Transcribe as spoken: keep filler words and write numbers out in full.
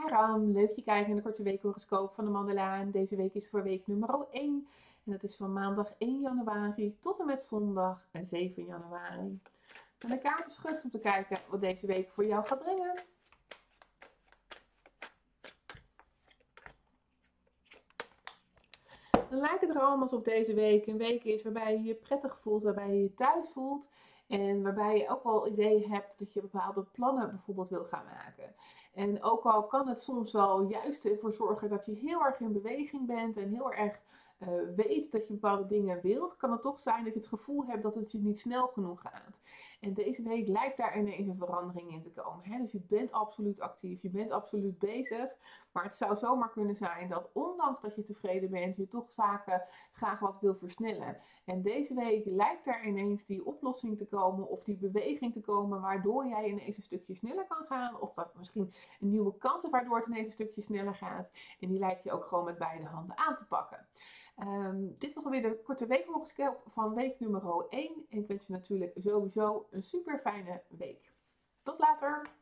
Hi Ram, leuk dat je kijkt naar de korte weekhoroscoop van de Mandala. Deze week is het voor week nummer één. En dat is van maandag één januari tot en met zondag zeven januari. En de kaarten schud om te kijken wat deze week voor jou gaat brengen. Dan lijkt het er allemaal alsof deze week een week is waarbij je je prettig voelt, waarbij je je thuis voelt. En waarbij je ook wel idee hebt dat je bepaalde plannen bijvoorbeeld wil gaan maken. En ook al kan het soms wel juist ervoor zorgen dat je heel erg in beweging bent en heel erg uh, weet dat je bepaalde dingen wilt, kan het toch zijn dat je het gevoel hebt dat het je niet snel genoeg gaat. En deze week lijkt daar ineens een verandering in te komen. Hè? Dus je bent absoluut actief, je bent absoluut bezig. Maar het zou zomaar kunnen zijn dat ondanks dat je tevreden bent, je toch zaken graag wat wil versnellen. En deze week lijkt er ineens die oplossing te komen of die beweging te komen waardoor jij ineens een stukje sneller kan gaan. Of dat misschien een nieuwe kans is waardoor het ineens een stukje sneller gaat. En die lijkt je ook gewoon met beide handen aan te pakken. Um, dit was alweer de korte weekhoroscoop van week nummer één. En ik wens je natuurlijk sowieso een super fijne week. Tot later!